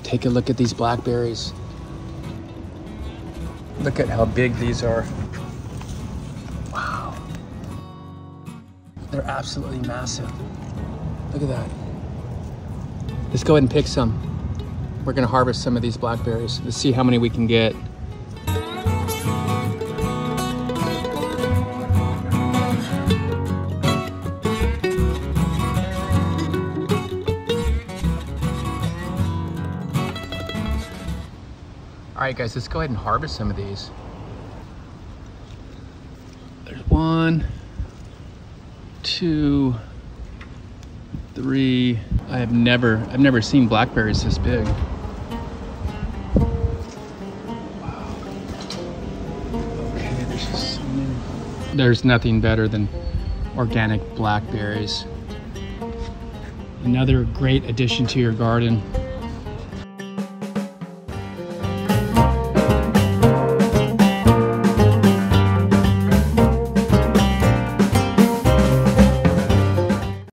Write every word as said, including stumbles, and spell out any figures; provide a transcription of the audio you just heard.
Take a look at these blackberries. Look at how big these are. Wow. They're absolutely massive. Look at that. Let's go ahead and pick some. We're gonna harvest some of these blackberries. Let's see how many we can get. All right, guys, let's go ahead and harvest some of these. There's one, two, three. I have never, I've never seen blackberries this big. Wow. Okay, there's just so many. There's nothing better than organic blackberries. Another great addition to your garden.